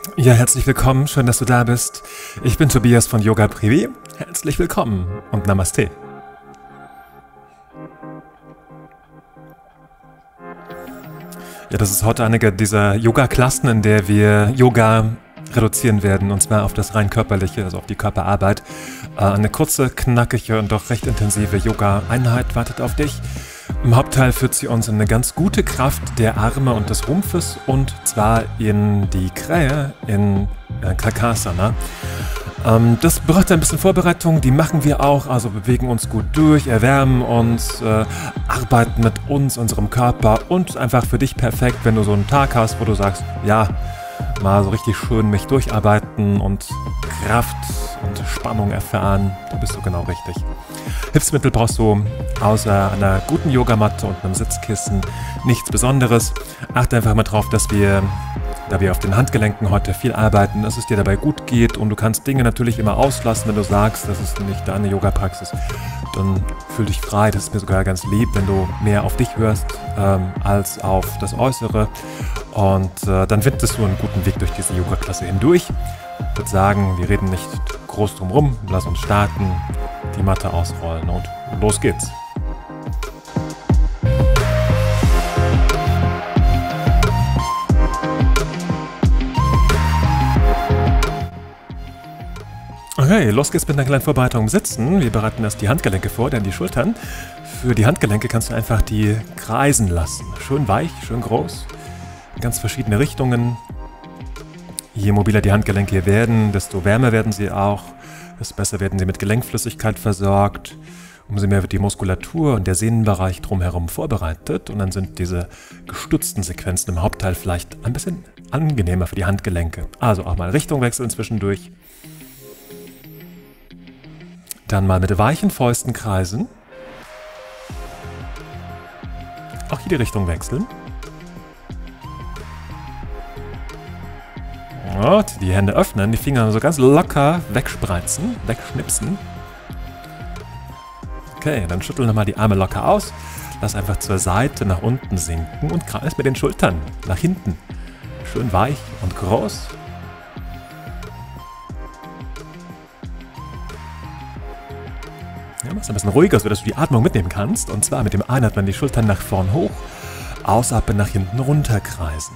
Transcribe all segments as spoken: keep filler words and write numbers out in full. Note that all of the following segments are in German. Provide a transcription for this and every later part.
Ja, herzlich willkommen, schön, dass du da bist. Ich bin Tobias von Yoga Privé. Herzlich willkommen und Namaste. Ja, das ist heute eine dieser Yoga-Klassen, in der wir Yoga reduzieren werden, und zwar auf das rein körperliche, also auf die Körperarbeit. Äh, eine kurze, knackige und doch recht intensive Yoga-Einheit wartet auf dich. Im Hauptteil führt sie uns in eine ganz gute Kraft der Arme und des Rumpfes, und zwar in die Krähe, in äh, Kakasana. Ähm, das braucht ein bisschen Vorbereitung, die machen wir auch, also bewegen uns gut durch, erwärmen uns, äh, arbeiten mit uns, unserem Körper, und einfach für dich perfekt, wenn du so einen Tag hast, wo du sagst, ja, mal so richtig schön mich durcharbeiten und Kraft und Spannung erfahren, da bist du genau richtig. Hilfsmittel brauchst du außer einer guten Yogamatte und einem Sitzkissen nichts Besonderes. Achte einfach mal drauf, dass wir, da wir auf den Handgelenken heute viel arbeiten, dass es dir dabei gut geht, und du kannst Dinge natürlich immer auslassen, wenn du sagst, das ist nicht deine Yoga-Praxis. Dann fühl dich frei, das ist mir sogar ganz lieb, wenn du mehr auf dich hörst ähm, als auf das Äußere, und äh, dann findest du einen guten Weg durch diese Yoga-Klasse hindurch. Ich würde sagen, wir reden nicht groß drum rum, lass uns starten, die Matte ausrollen und los geht's. Okay, los geht's mit einer kleinen Vorbereitung im Sitzen. Wir bereiten erst die Handgelenke vor, dann die Schultern. Für die Handgelenke kannst du einfach die kreisen lassen. Schön weich, schön groß, ganz verschiedene Richtungen. Je mobiler die Handgelenke hier werden, desto wärmer werden sie auch, desto besser werden sie mit Gelenkflüssigkeit versorgt. Umso mehr wird die Muskulatur und der Sehnenbereich drumherum vorbereitet, und dann sind diese gestützten Sequenzen im Hauptteil vielleicht ein bisschen angenehmer für die Handgelenke. Also auch mal Richtung wechseln zwischendurch. Dann mal mit weichen Fäusten kreisen. Auch hier die Richtung wechseln. Und die Hände öffnen, die Finger so ganz locker wegspreizen, wegschnipsen. Okay, dann schüttel nochmal die Arme locker aus. Lass einfach zur Seite nach unten sinken und kreis mit den Schultern nach hinten. Schön weich und groß. Ja, mach's ein bisschen ruhiger, sodass du die Atmung mitnehmen kannst. Und zwar mit dem Einatmen die Schultern nach vorn hoch, Ausatmen nach hinten runter kreisen.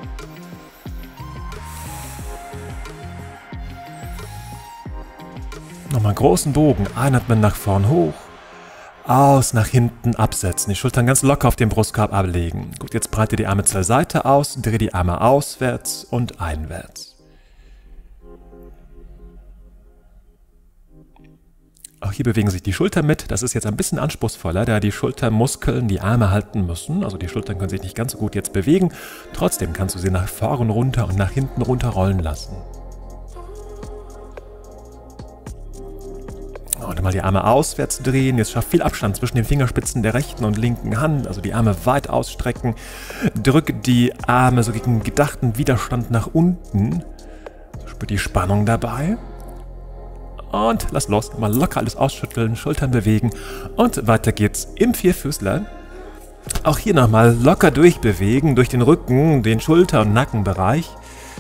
Nochmal einen großen Bogen, einatmen nach vorn hoch, aus nach hinten absetzen, die Schultern ganz locker auf den Brustkorb ablegen. Gut, jetzt breite die Arme zur Seite aus, dreh die Arme auswärts und einwärts. Auch hier bewegen sich die Schultern mit. Das ist jetzt ein bisschen anspruchsvoller, da die Schultermuskeln die Arme halten müssen. Also die Schultern können sich nicht ganz so gut jetzt bewegen. Trotzdem kannst du sie nach vorn runter und nach hinten runter rollen lassen. Und mal die Arme auswärts drehen. Jetzt schaff viel Abstand zwischen den Fingerspitzen der rechten und linken Hand. Also die Arme weit ausstrecken. Drück die Arme so gegen gedachten Widerstand nach unten. Spür die Spannung dabei. Und lass los. Mal locker alles ausschütteln, Schultern bewegen. Und weiter geht's im Vierfüßler. Auch hier nochmal locker durchbewegen, durch den Rücken, den Schulter- und Nackenbereich.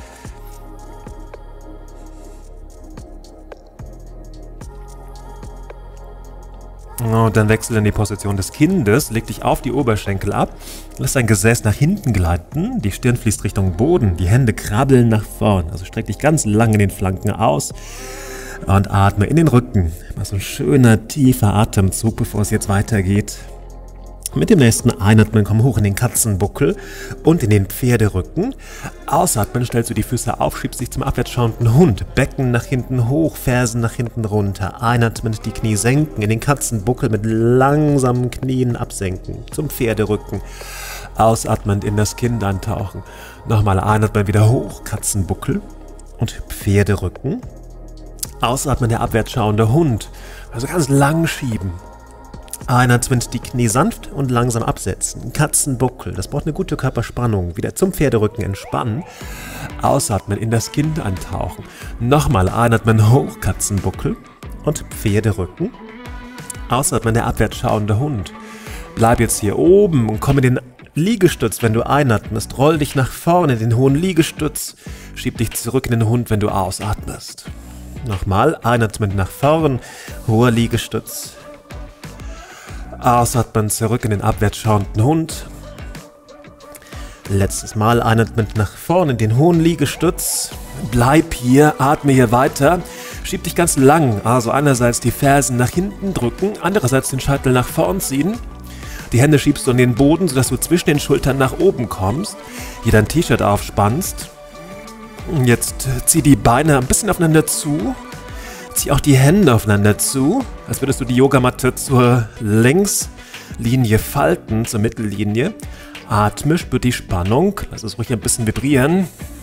Und dann wechsel in die Position des Kindes, leg dich auf die Oberschenkel ab, lass dein Gesäß nach hinten gleiten, die Stirn fließt Richtung Boden, die Hände krabbeln nach vorn, also streck dich ganz lang in den Flanken aus und atme in den Rücken. Mach so ein schöner, tiefer Atemzug, bevor es jetzt weitergeht. Mit dem nächsten Einatmen komm hoch in den Katzenbuckel und in den Pferderücken. Ausatmen, stellst du die Füße auf, schiebst dich zum abwärtsschauenden Hund. Becken nach hinten hoch, Fersen nach hinten runter. Einatmen, die Knie senken, in den Katzenbuckel mit langsamen Knien absenken. Zum Pferderücken. Ausatmend in das Kinn eintauchen. Nochmal einatmen, wieder hoch, Katzenbuckel und Pferderücken. Ausatmen, der abwärtsschauende Hund. Also ganz lang schieben. Einatmen, die Knie sanft und langsam absetzen. Katzenbuckel, das braucht eine gute Körperspannung. Wieder zum Pferderücken entspannen. Ausatmen, in das Kinn eintauchen. Nochmal einatmen, hoch, Katzenbuckel und Pferderücken. Ausatmen, der abwärts schauende Hund. Bleib jetzt hier oben und komm in den Liegestütz, wenn du einatmest. Roll dich nach vorne in den hohen Liegestütz. Schieb dich zurück in den Hund, wenn du ausatmest. Nochmal, einatmen nach vorn, hoher Liegestütz. Ausatmen zurück in den abwärts schauenden Hund. Letztes Mal einatmen nach vorn in den hohen Liegestütz. Bleib hier, atme hier weiter. Schieb dich ganz lang, also einerseits die Fersen nach hinten drücken, andererseits den Scheitel nach vorn ziehen. Die Hände schiebst du in den Boden, sodass du zwischen den Schultern nach oben kommst. Hier dein T-Shirt aufspannst. Jetzt zieh die Beine ein bisschen aufeinander zu. Zieh auch die Hände aufeinander zu, als würdest du die Yogamatte zur Längslinie falten, zur Mittellinie. Atme, spür die Spannung. Lass es ruhig ein bisschen vibrieren.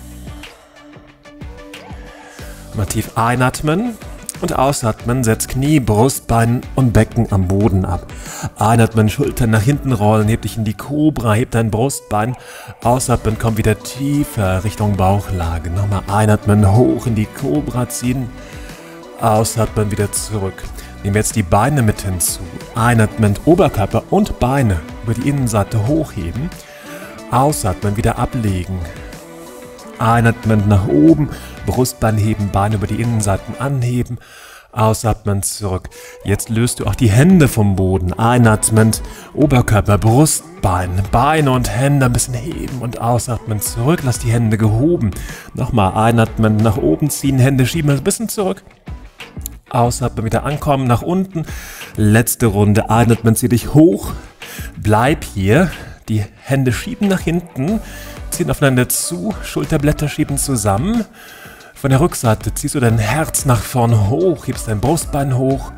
Mal tief einatmen und ausatmen. Setz Knie, Brustbein und Becken am Boden ab. Einatmen, Schultern nach hinten rollen. Heb dich in die Kobra, heb dein Brustbein. Ausatmen, komm wieder tiefer Richtung Bauchlage. Nochmal einatmen, hoch in die Kobra ziehen. Ausatmen, wieder zurück. Nehmen jetzt die Beine mit hinzu. Einatmen, Oberkörper und Beine über die Innenseite hochheben. Ausatmen, wieder ablegen. Einatmen nach oben, Brustbein heben, Beine über die Innenseiten anheben. Ausatmen, zurück. Jetzt löst du auch die Hände vom Boden. Einatmend, Oberkörper, Brustbein, Beine und Hände ein bisschen heben und ausatmen, zurück. Lass die Hände gehoben. Nochmal einatmen, nach oben ziehen, Hände schieben ein bisschen zurück. Ausatmen, wieder ankommen, nach unten. Letzte Runde. Einatmen, zieh dich hoch. Bleib hier. Die Hände schieben nach hinten. Ziehen aufeinander zu. Schulterblätter schieben zusammen. Von der Rückseite ziehst du dein Herz nach vorn hoch. Hebst dein Brustbein hoch.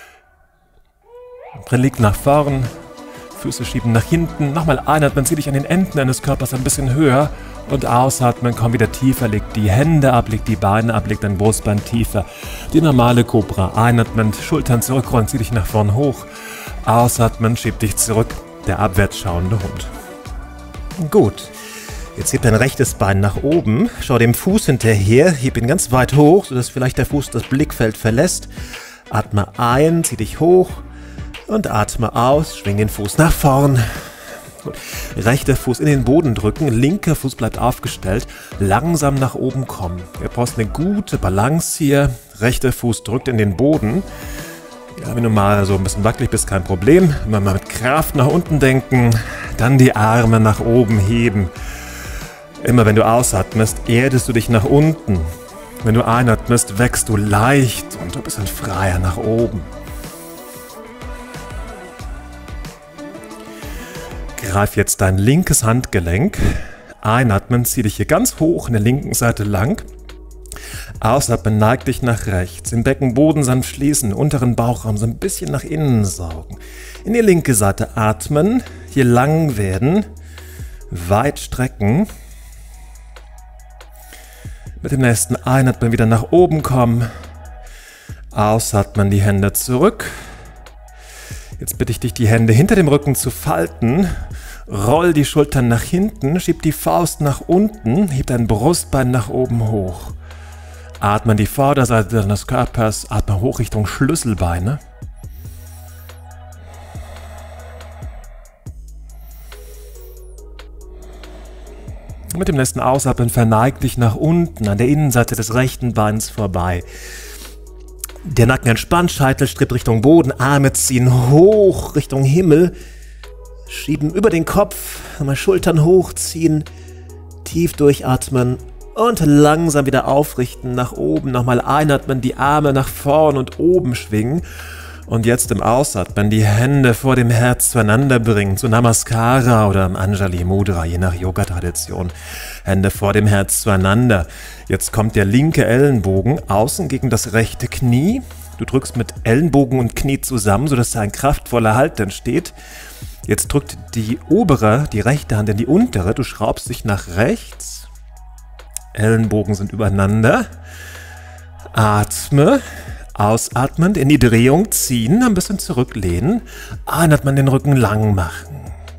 Relikt nach vorn. Füße schieben nach hinten. Nochmal einatmen, zieh dich an den Enden deines Körpers ein bisschen höher. Und ausatmen, komm wieder tiefer, leg die Hände ab, leg die Beine ab, leg dein Brustbein tiefer. Die normale Kobra. Einatmen, Schultern zurückrollen, zieh dich nach vorn hoch. Ausatmen, schieb dich zurück. Der abwärts schauende Hund. Gut. Jetzt heb dein rechtes Bein nach oben. Schau dem Fuß hinterher. Heb ihn ganz weit hoch, sodass vielleicht der Fuß das Blickfeld verlässt. Atme ein, zieh dich hoch. Und atme aus, schwing den Fuß nach vorn. Gut. Rechter Fuß in den Boden drücken, linker Fuß bleibt aufgestellt, langsam nach oben kommen. Ihr braucht eine gute Balance hier. Rechter Fuß drückt in den Boden. Ja, wenn du mal so ein bisschen wackelig bist, kein Problem. Immer mal mit Kraft nach unten denken, dann die Arme nach oben heben. Immer wenn du ausatmest, erdest du dich nach unten. Wenn du einatmest, wächst du leicht und du bist ein freier nach oben. Greif jetzt dein linkes Handgelenk. Einatmen, zieh dich hier ganz hoch in der linken Seite lang. Ausatmen, neig dich nach rechts. Im Beckenboden sanft schließen, unteren Bauchraum so ein bisschen nach innen saugen. In die linke Seite atmen, hier lang werden, weit strecken. Mit dem nächsten Einatmen wieder nach oben kommen. Ausatmen, die Hände zurück. Jetzt bitte ich dich, die Hände hinter dem Rücken zu falten. Roll die Schultern nach hinten, schieb die Faust nach unten, heb dein Brustbein nach oben hoch. Atme die Vorderseite deines Körpers, atme hoch Richtung Schlüsselbeine. Mit dem nächsten Ausatmen verneig dich nach unten an der Innenseite des rechten Beins vorbei. Der Nacken entspannt, Scheitel strebt Richtung Boden, Arme ziehen hoch Richtung Himmel, schieben über den Kopf, nochmal Schultern hochziehen, tief durchatmen und langsam wieder aufrichten, nach oben, nochmal einatmen, die Arme nach vorn und oben schwingen und jetzt im Ausatmen die Hände vor dem Herz zueinander bringen, zu Namaskara oder Anjali Mudra, je nach Yoga-Tradition. Hände vor dem Herz zueinander. Jetzt kommt der linke Ellenbogen außen gegen das rechte Knie. Du drückst mit Ellenbogen und Knie zusammen, sodass da ein kraftvoller Halt entsteht. Jetzt drückt die obere, die rechte Hand in die untere. Du schraubst dich nach rechts. Ellenbogen sind übereinander. Atme. Ausatmend in die Drehung ziehen, ein bisschen zurücklehnen. Einatmen, den Rücken lang machen.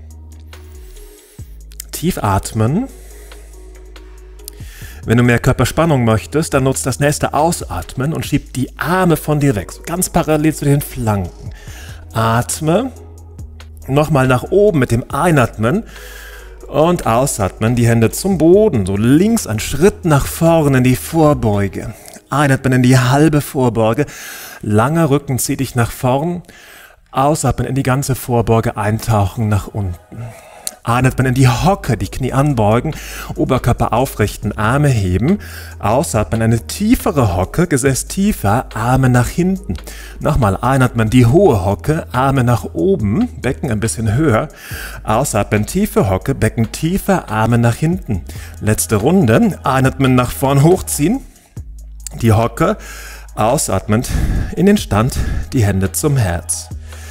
Tief atmen. Wenn du mehr Körperspannung möchtest, dann nutzt das nächste Ausatmen und schieb die Arme von dir weg, so ganz parallel zu den Flanken. Atme. Nochmal nach oben mit dem Einatmen Und ausatmen, die Hände zum Boden, so links einen Schritt nach vorne in die Vorbeuge. Einatmen in die halbe Vorbeuge, langer Rücken, zieh dich nach vorn. Ausatmen in die ganze Vorbeuge, eintauchen nach unten. Einatmen in die Hocke, die Knie anbeugen, Oberkörper aufrichten, Arme heben. Ausatmen, eine tiefere Hocke, Gesäß tiefer, Arme nach hinten. Nochmal einatmen, die hohe Hocke, Arme nach oben, Becken ein bisschen höher. Ausatmen, tiefe Hocke, Becken tiefer, Arme nach hinten. Letzte Runde, einatmen, nach vorn hochziehen, die Hocke. Ausatmend in den Stand, die Hände zum Herz.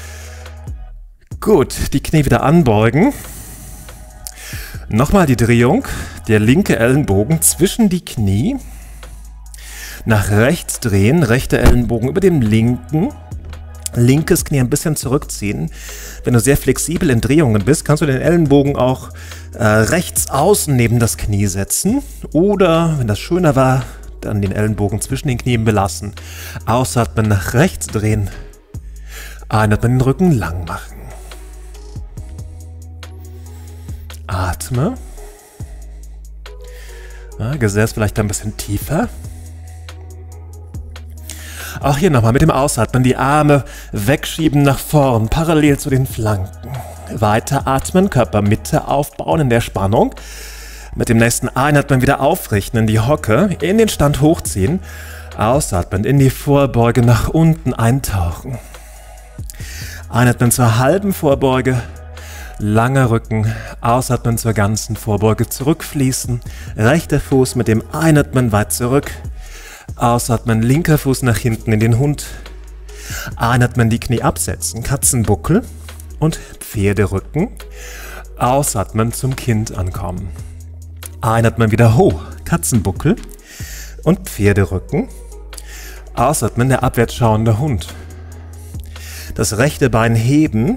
Gut, die Knie wieder anbeugen. Nochmal die Drehung, der linke Ellenbogen zwischen die Knie, nach rechts drehen, rechter Ellenbogen über dem linken, linkes Knie ein bisschen zurückziehen. Wenn du sehr flexibel in Drehungen bist, kannst du den Ellenbogen auch äh, rechts außen neben das Knie setzen oder, wenn das schöner war, dann den Ellenbogen zwischen den Knien belassen. Ausatmen, nach rechts drehen, einatmen, den Rücken lang machen. Atme. Ja, Gesäß vielleicht ein bisschen tiefer. Auch hier nochmal mit dem Ausatmen die Arme wegschieben nach vorn, parallel zu den Flanken. Weiter atmen, Körpermitte aufbauen in der Spannung. Mit dem nächsten Einatmen wieder aufrichten in die Hocke, in den Stand hochziehen. Ausatmen in die Vorbeuge nach unten eintauchen. Einatmen zur halben Vorbeuge. Langer Rücken, ausatmen zur ganzen Vorbeuge, zurückfließen, rechter Fuß mit dem Einatmen weit zurück, ausatmen, linker Fuß nach hinten in den Hund, einatmen, die Knie absetzen, Katzenbuckel und Pferderücken, ausatmen, zum Kind ankommen, einatmen, wieder hoch, Katzenbuckel und Pferderücken, ausatmen, der abwärts schauende Hund, das rechte Bein heben.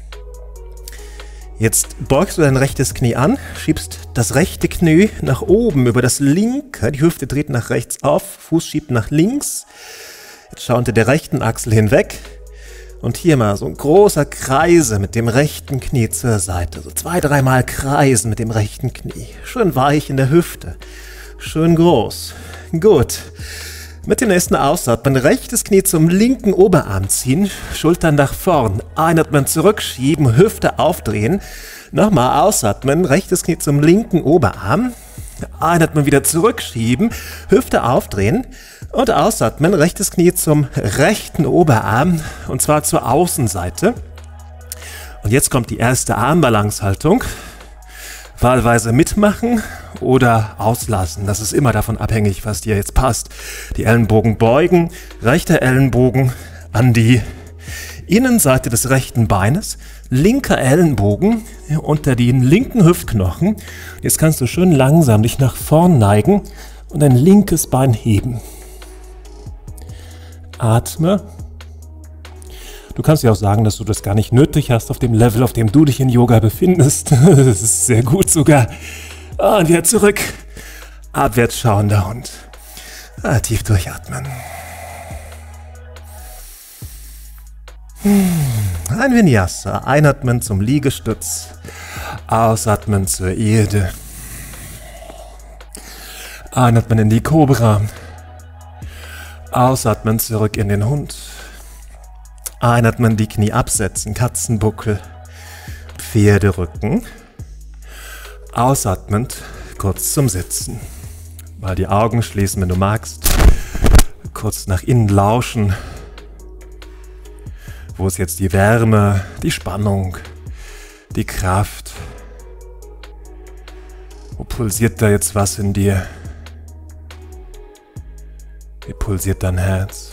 Jetzt beugst du dein rechtes Knie an, schiebst das rechte Knie nach oben über das linke, die Hüfte dreht nach rechts auf, Fuß schiebt nach links. Jetzt schau unter der rechten Achsel hinweg und hier mal so ein großer Kreise mit dem rechten Knie zur Seite. So zwei, dreimal kreisen mit dem rechten Knie. Schön weich in der Hüfte, schön groß. Gut. Mit dem nächsten Ausatmen, rechtes Knie zum linken Oberarm ziehen, Schultern nach vorn, einatmen, zurückschieben, Hüfte aufdrehen. Nochmal ausatmen, rechtes Knie zum linken Oberarm, einatmen, wieder zurückschieben, Hüfte aufdrehen und ausatmen, rechtes Knie zum rechten Oberarm und zwar zur Außenseite. Und jetzt kommt die erste Armbalancehaltung. Wahlweise mitmachen oder auslassen. Das ist immer davon abhängig, was dir jetzt passt. Die Ellenbogen beugen, rechter Ellenbogen an die Innenseite des rechten Beines, linker Ellenbogen unter den linken Hüftknochen. Jetzt kannst du schön langsam dich nach vorn neigen und dein linkes Bein heben. Atme. Du kannst ja auch sagen, dass du das gar nicht nötig hast auf dem Level, auf dem du dich in Yoga befindest. Das ist sehr gut sogar. Und wieder zurück. Abwärts schauender Hund. Ah, tief durchatmen. Ein Vinyasa. Einatmen zum Liegestütz. Ausatmen zur Erde. Einatmen in die Kobra. Ausatmen zurück in den Hund. Einatmen, die Knie absetzen, Katzenbuckel, Pferderücken. Ausatmend, kurz zum Sitzen. Mal die Augen schließen, wenn du magst. Kurz nach innen lauschen. Wo ist jetzt die Wärme, die Spannung, die Kraft? Wo pulsiert da jetzt was in dir? Wie pulsiert dein Herz?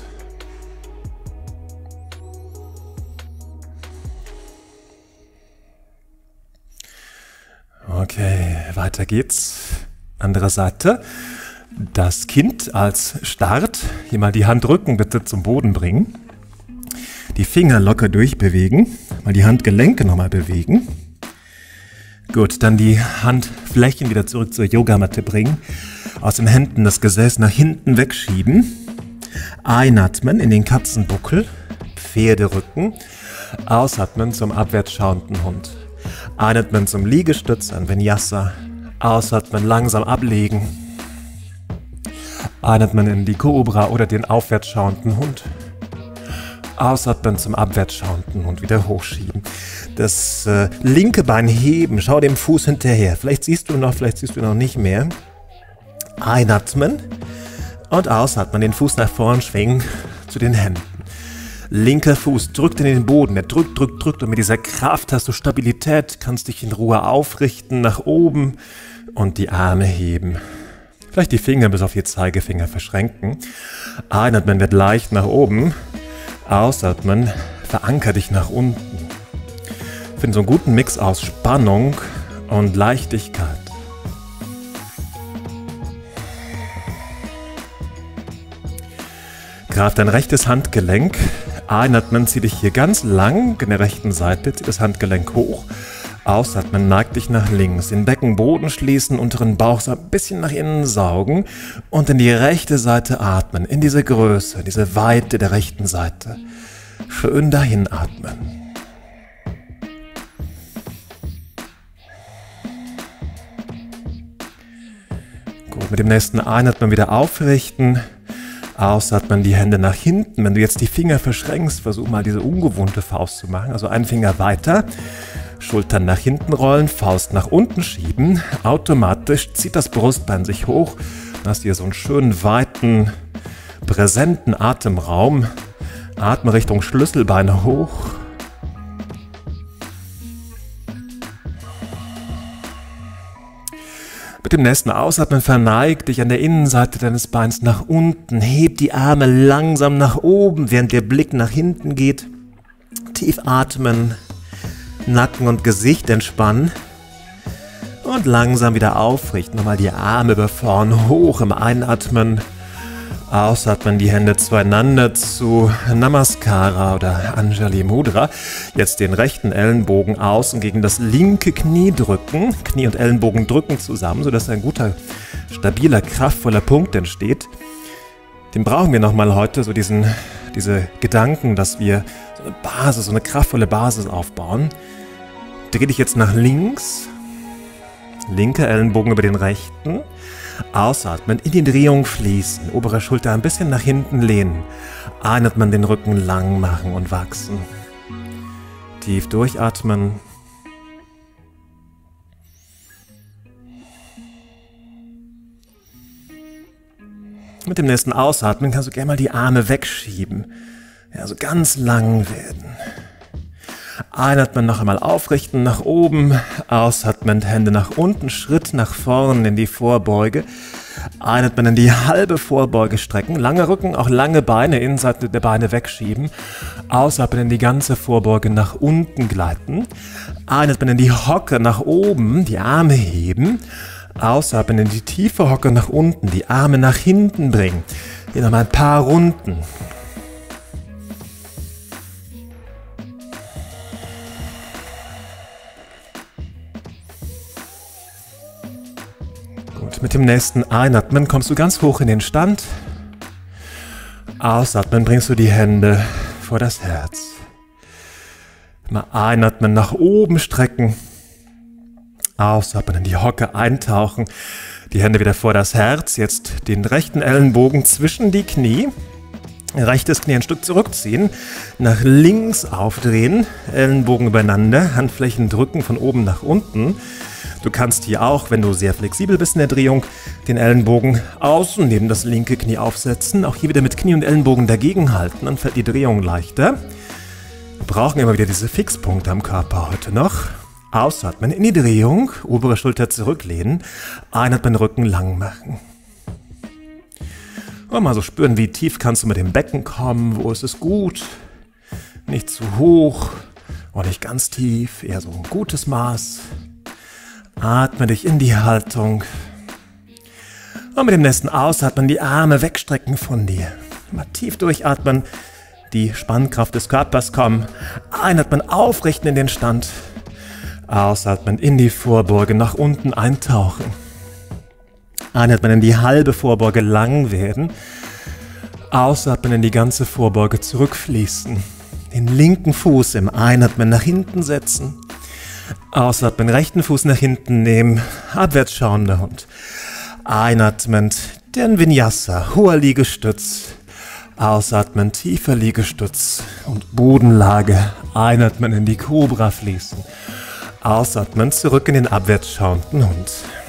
Okay, weiter geht's. Andere Seite. Das Kind als Start. Hier mal die Handrücken bitte zum Boden bringen. Die Finger locker durchbewegen. Mal die Handgelenke nochmal bewegen. Gut, dann die Handflächen wieder zurück zur Yogamatte bringen. Aus den Händen das Gesäß nach hinten wegschieben. Einatmen in den Katzenbuckel. Pferderücken. Ausatmen zum abwärts schauenden Hund. Einatmen zum Liegestütz, ein Vinyasa. Ausatmen, langsam ablegen. Einatmen in die Cobra oder den aufwärts schauenden Hund. Ausatmen zum abwärts schauenden Hund, wieder hochschieben. Das äh, linke Bein heben, schau dem Fuß hinterher. Vielleicht siehst du noch, vielleicht siehst du noch nicht mehr. Einatmen und ausatmen, den Fuß nach vorn schwingen zu den Händen. Linker Fuß drückt in den Boden, der drückt, drückt, drückt und mit dieser Kraft hast du Stabilität, kannst dich in Ruhe aufrichten, nach oben und die Arme heben. Vielleicht die Finger bis auf die Zeigefinger verschränken. Einatmen wird leicht nach oben, ausatmen, veranker dich nach unten. Finde so einen guten Mix aus Spannung und Leichtigkeit. Greif dein rechtes Handgelenk. Einatmen, zieh dich hier ganz lang in der rechten Seite, zieh das Handgelenk hoch. Ausatmen, neig dich nach links, den Beckenboden schließen, unteren Bauch so ein bisschen nach innen saugen und in die rechte Seite atmen, in diese Größe, diese Weite der rechten Seite. Schön dahin atmen. Gut, mit dem nächsten Einatmen wieder aufrichten. Ausatmen, die Hände nach hinten. Wenn du jetzt die Finger verschränkst, versuch mal diese ungewohnte Faust zu machen. Also einen Finger weiter, Schultern nach hinten rollen, Faust nach unten schieben. Automatisch zieht das Brustbein sich hoch. Dann hast du hier so einen schönen, weiten, präsenten Atemraum. Atme Richtung Schlüsselbein hoch. Mit dem nächsten Ausatmen verneig dich an der Innenseite deines Beins nach unten. Heb die Arme langsam nach oben, während der Blick nach hinten geht. Tief atmen, Nacken und Gesicht entspannen. Und langsam wieder aufrichten. Nochmal die Arme über vorn hoch im Einatmen. Ausatmen, die Hände zueinander zu Namaskara oder Anjali Mudra. Jetzt den rechten Ellenbogen außen gegen das linke Knie drücken. Knie und Ellenbogen drücken zusammen, sodass ein guter, stabiler, kraftvoller Punkt entsteht. Den brauchen wir nochmal heute, so diesen, diese Gedanken, dass wir so eine Basis, so eine kraftvolle Basis aufbauen. Dreh dich jetzt nach links. Linker Ellenbogen über den rechten. Ausatmen, in die Drehung fließen, obere Schulter ein bisschen nach hinten lehnen. Einatmen, den Rücken lang machen und wachsen. Tief durchatmen. Mit dem nächsten Ausatmen kannst du gerne mal die Arme wegschieben. Ja, so ganz lang werden. Einatmen, noch einmal aufrichten, nach oben. Ausatmen, Hände nach unten, Schritt nach vorn in die Vorbeuge. Einatmen, in die halbe Vorbeuge strecken. Lange Rücken, auch lange Beine, Innenseite der Beine wegschieben. Ausatmen, in die ganze Vorbeuge nach unten gleiten. Einatmen, in die Hocke nach oben, die Arme heben. Ausatmen, in die tiefe Hocke nach unten, die Arme nach hinten bringen. Hier nochmal ein paar Runden. Mit dem nächsten Einatmen kommst du ganz hoch in den Stand. Ausatmen bringst du die Hände vor das Herz. Mal einatmen, nach oben strecken. Ausatmen, in die Hocke eintauchen. Die Hände wieder vor das Herz. Jetzt den rechten Ellenbogen zwischen die Knie. Rechtes Knie ein Stück zurückziehen. Nach links aufdrehen. Ellenbogen übereinander. Handflächen drücken von oben nach unten. Du kannst hier auch, wenn du sehr flexibel bist in der Drehung, den Ellenbogen außen neben das linke Knie aufsetzen. Auch hier wieder mit Knie und Ellenbogen dagegen halten, dann fällt die Drehung leichter. Wir brauchen immer wieder diese Fixpunkte am Körper heute noch. Ausatmen in die Drehung, obere Schulter zurücklehnen, einatmen, Rücken lang machen. Und mal so spüren, wie tief kannst du mit dem Becken kommen, wo ist es gut, nicht zu hoch und nicht ganz tief, eher so ein gutes Maß. Atme dich in die Haltung. Und mit dem nächsten Ausatmen die Arme wegstrecken von dir. Mal tief durchatmen, die Spannkraft des Körpers kommen. Einatmen, aufrichten in den Stand. Ausatmen, in die Vorbeuge, nach unten eintauchen. Einatmen, in die halbe Vorbeuge lang werden. Ausatmen, in die ganze Vorbeuge zurückfließen. Den linken Fuß im Einatmen nach hinten setzen. Ausatmen, rechten Fuß nach hinten nehmen, abwärts schauender Hund. Einatmend, den Vinyasa, hoher Liegestütz. Ausatmen, tiefer Liegestütz und Bodenlage. Einatmen, in die Kobra fließen. Ausatmen, zurück in den abwärts schauenden Hund.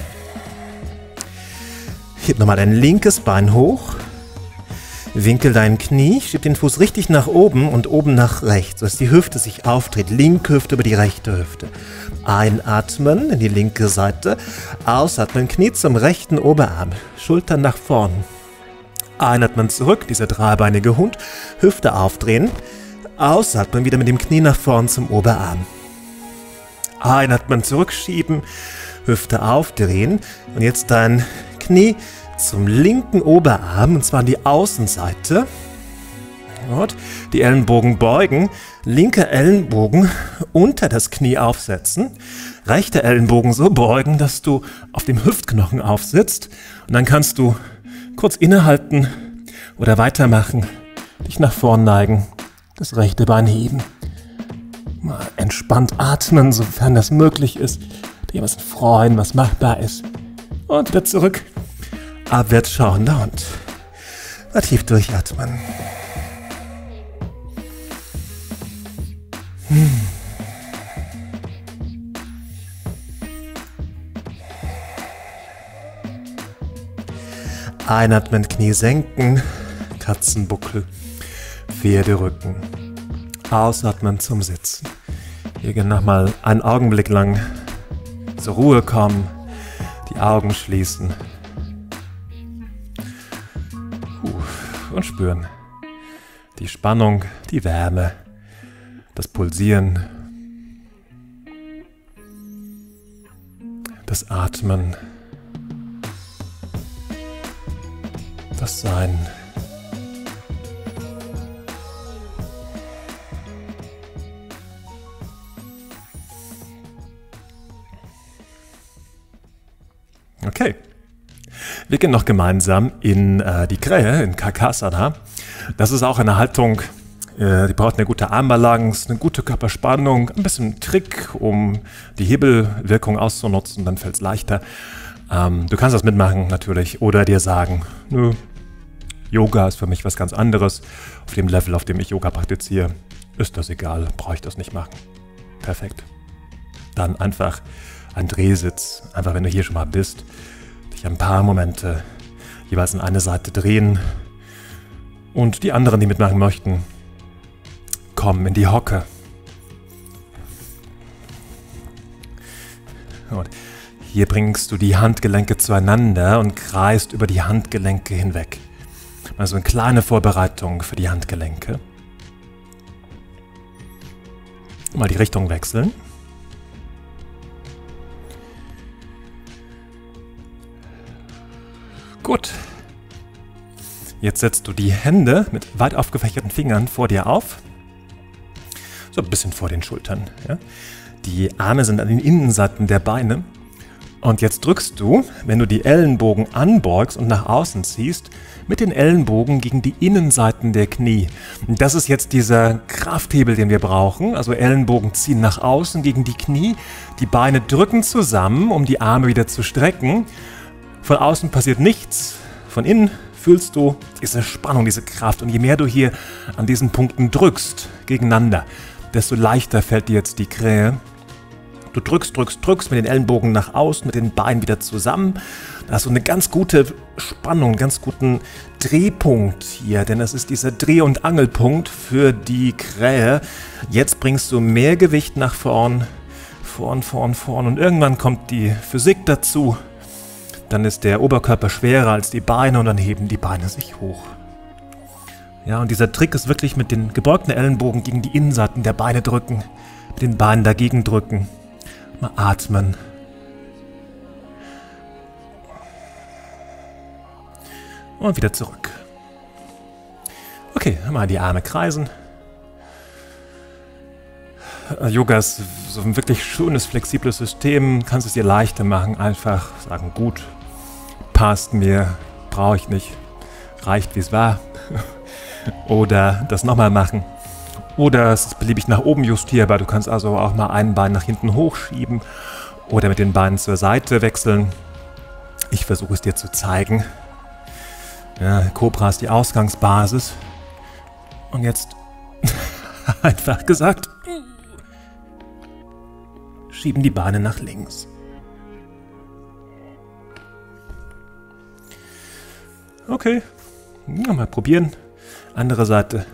Heb nochmal dein linkes Bein hoch. Winkel dein Knie, schieb den Fuß richtig nach oben und oben nach rechts, sodass die Hüfte sich aufdreht. Linke Hüfte über die rechte Hüfte. Einatmen in die linke Seite. Ausatmen, Knie zum rechten Oberarm. Schultern nach vorn. Einatmen zurück, dieser dreibeinige Hund. Hüfte aufdrehen. Ausatmen, wieder mit dem Knie nach vorn zum Oberarm. Einatmen, zurückschieben. Hüfte aufdrehen. Und jetzt dein Knie zum linken Oberarm, und zwar an die Außenseite. Dort. Die Ellenbogen beugen. Linker Ellenbogen unter das Knie aufsetzen. Rechter Ellenbogen so beugen, dass du auf dem Hüftknochen aufsitzt. Und dann kannst du kurz innehalten oder weitermachen. Dich nach vorn neigen. Das rechte Bein heben. Mal entspannt atmen, sofern das möglich ist. Dir was freuen, was machbar ist. Und wieder zurück. Abwärts schauender Hund. Mal tief durchatmen. Hm. Einatmen, Knie senken, Katzenbuckel, Pferderücken. Ausatmen zum Sitzen. Hier nochmal einen Augenblick lang zur Ruhe kommen, die Augen schließen. Und spüren die Spannung, die Wärme, das Pulsieren, das Atmen, das Sein. Okay. Wir gehen noch gemeinsam in äh, die Krähe, in Kakasana. Das ist auch eine Haltung, äh, die braucht eine gute Armbalance, eine gute Körperspannung, ein bisschen Trick, um die Hebelwirkung auszunutzen, dann fällt es leichter. Ähm, du kannst das mitmachen natürlich oder dir sagen, nö, Yoga ist für mich was ganz anderes. Auf dem Level, auf dem ich Yoga praktiziere, ist das egal, brauche ich das nicht machen. Perfekt. Dann einfach ein Drehsitz, einfach wenn du hier schon mal bist, ein paar Momente jeweils in eine Seite drehen und die anderen, die mitmachen möchten, kommen in die Hocke. Und hier bringst du die Handgelenke zueinander und kreist über die Handgelenke hinweg. Also eine kleine Vorbereitung für die Handgelenke. Mal die Richtung wechseln. Gut. Jetzt setzt du die Hände mit weit aufgefächerten Fingern vor dir auf. So ein bisschen vor den Schultern. Ja. Die Arme sind an den Innenseiten der Beine. Und jetzt drückst du, wenn du die Ellenbogen anbeugst und nach außen ziehst, mit den Ellenbogen gegen die Innenseiten der Knie. Und das ist jetzt dieser Krafthebel, den wir brauchen. Also Ellenbogen ziehen nach außen gegen die Knie. Die Beine drücken zusammen, um die Arme wieder zu strecken. Von außen passiert nichts, von innen fühlst du diese Spannung, diese Kraft. Und je mehr du hier an diesen Punkten drückst gegeneinander, desto leichter fällt dir jetzt die Krähe. Du drückst, drückst, drückst mit den Ellenbogen nach außen, mit den Beinen wieder zusammen. Da hast du eine ganz gute Spannung, einen ganz guten Drehpunkt hier, denn es ist dieser Dreh- und Angelpunkt für die Krähe. Jetzt bringst du mehr Gewicht nach vorn, vorn, vorn, vorn und irgendwann kommt die Physik dazu. Dann ist der Oberkörper schwerer als die Beine und dann heben die Beine sich hoch. Ja, und dieser Trick ist wirklich mit den gebeugten Ellenbogen gegen die Innenseiten der Beine drücken, mit den Beinen dagegen drücken. Mal atmen. Und wieder zurück. Okay, mal die Arme kreisen. Yoga ist so ein wirklich schönes, flexibles System. Kannst es dir leichter machen. Einfach sagen, gut, passt mir, brauche ich nicht, reicht wie es war. Oder das nochmal machen. Oder es ist beliebig nach oben justierbar. Du kannst also auch mal ein Bein nach hinten hochschieben oder mit den Beinen zur Seite wechseln. Ich versuche es dir zu zeigen. Ja, Cobra ist die Ausgangsbasis. Und jetzt einfach gesagt, schieben die Beine nach links. Okay, ja, mal probieren. Andere Seite.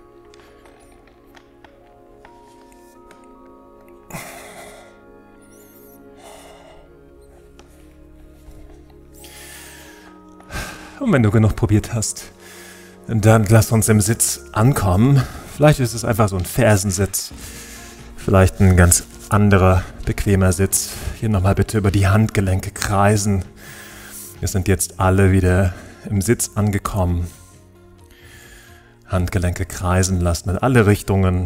Und wenn du genug probiert hast, dann lass uns im Sitz ankommen. Vielleicht ist es einfach so ein Fersensitz. Vielleicht ein ganz anderer, bequemer Sitz. Hier nochmal bitte über die Handgelenke kreisen. Wir sind jetzt alle wieder im Sitz angekommen. Handgelenke kreisen lassen in alle Richtungen.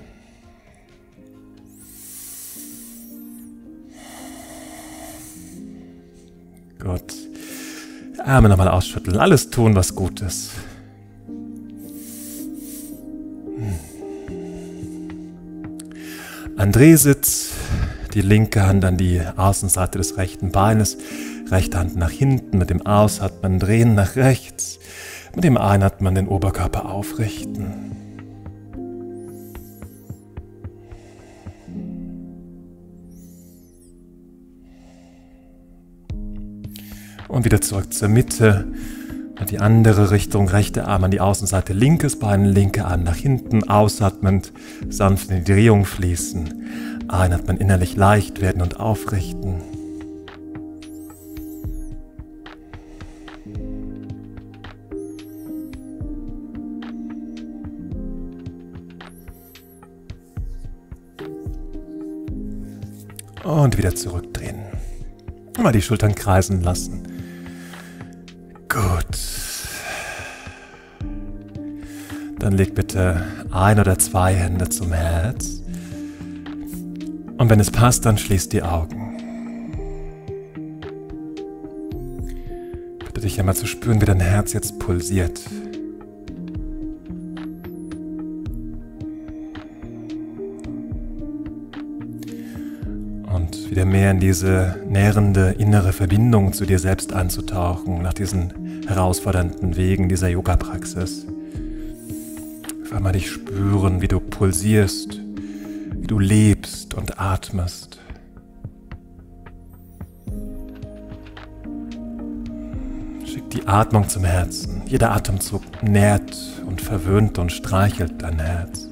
Gut. Arme nochmal ausschütteln. Alles tun, was gut ist. André sitzt, die linke Hand an die Außenseite des rechten Beines, rechte Hand nach hinten, mit dem Ausatmen drehen nach rechts, mit dem Einatmen den Oberkörper aufrichten. Und wieder zurück zur Mitte. Und die andere Richtung, rechte Arm an die Außenseite, linkes Bein, linke Arm nach hinten, ausatmend, sanft in die Drehung fließen. Einatmen, innerlich leicht werden und aufrichten. Und wieder zurückdrehen. Mal die Schultern kreisen lassen. Gut. Dann leg bitte ein oder zwei Hände zum Herz. Und wenn es passt, dann schließ die Augen. Bitte dich einmal zu spüren, wie dein Herz jetzt pulsiert. Und wieder mehr in diese nährende innere Verbindung zu dir selbst einzutauchen, nach diesen herausfordernden Wegen dieser Yoga-Praxis. Einfach mal dich spüren, wie du pulsierst, wie du lebst und atmest. Schick die Atmung zum Herzen. Jeder Atemzug nährt und verwöhnt und streichelt dein Herz.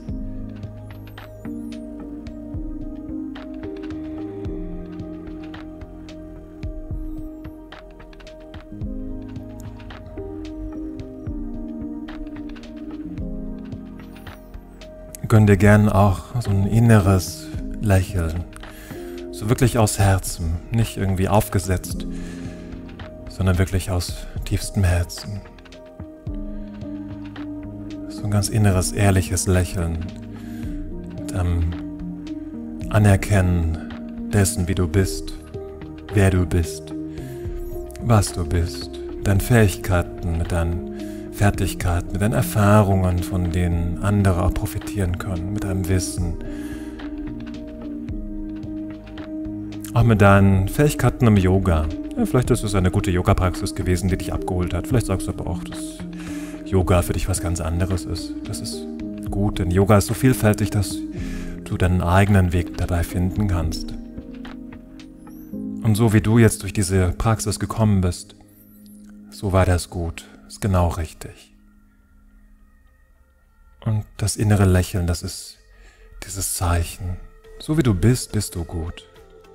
Gönn dir gern auch so ein inneres Lächeln. So wirklich aus Herzen, nicht irgendwie aufgesetzt, sondern wirklich aus tiefstem Herzen. So ein ganz inneres, ehrliches Lächeln. Mit einem Anerkennen dessen, wie du bist, wer du bist, was du bist, mit deinen Fähigkeiten, mit deinen Fertigkeiten, mit deinen Erfahrungen, von denen andere auch profitieren können, mit deinem Wissen. Auch mit deinen Fähigkeiten im Yoga. Ja, vielleicht ist es eine gute Yoga-Praxis gewesen, die dich abgeholt hat. Vielleicht sagst du aber auch, dass Yoga für dich was ganz anderes ist. Das ist gut, denn Yoga ist so vielfältig, dass du deinen eigenen Weg dabei finden kannst. Und so wie du jetzt durch diese Praxis gekommen bist, so war das gut. Ist genau richtig. Und das innere Lächeln, das ist dieses Zeichen. So wie du bist, bist du gut.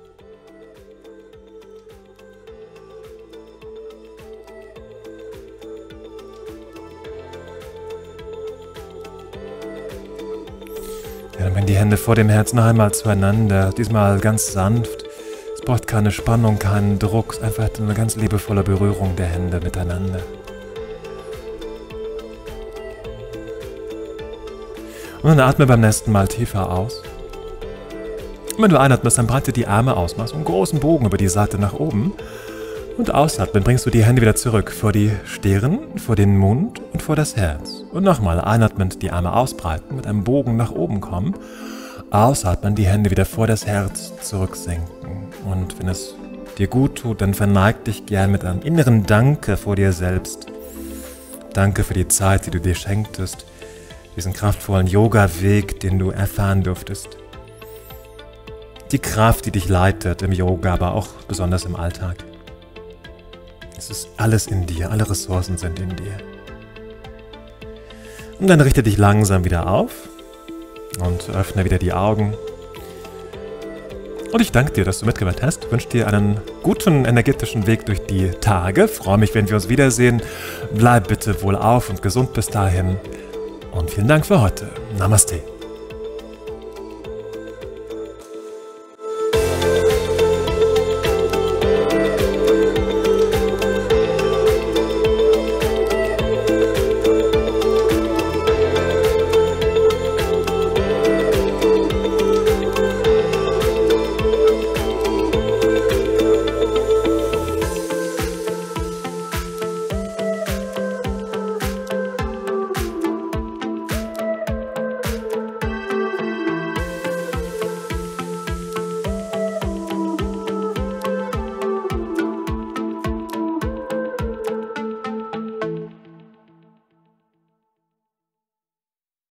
Ja, dann bring die Hände vor dem Herz noch einmal zueinander, diesmal ganz sanft. Es braucht keine Spannung, keinen Druck, es ist einfach eine ganz liebevolle Berührung der Hände miteinander. Und dann atme beim nächsten Mal tiefer aus. Und wenn du einatmest, dann breite die Arme aus, mach so einen großen Bogen über die Seite nach oben. Und ausatmen bringst du die Hände wieder zurück vor die Stirn, vor den Mund und vor das Herz. Und nochmal einatmend die Arme ausbreiten, mit einem Bogen nach oben kommen. Ausatmen, die Hände wieder vor das Herz zurücksenken. Und wenn es dir gut tut, dann verneig dich gern mit einem inneren Danke vor dir selbst. Danke für die Zeit, die du dir schenktest, diesen kraftvollen Yoga-Weg, den du erfahren durftest. Die Kraft, die dich leitet im Yoga, aber auch besonders im Alltag. Es ist alles in dir, alle Ressourcen sind in dir. Und dann richte dich langsam wieder auf und öffne wieder die Augen. Und ich danke dir, dass du mitgemacht hast. Ich wünsche dir einen guten, energetischen Weg durch die Tage. Ich freue mich, wenn wir uns wiedersehen. Bleib bitte wohlauf und gesund bis dahin. Und vielen Dank für heute. Namaste.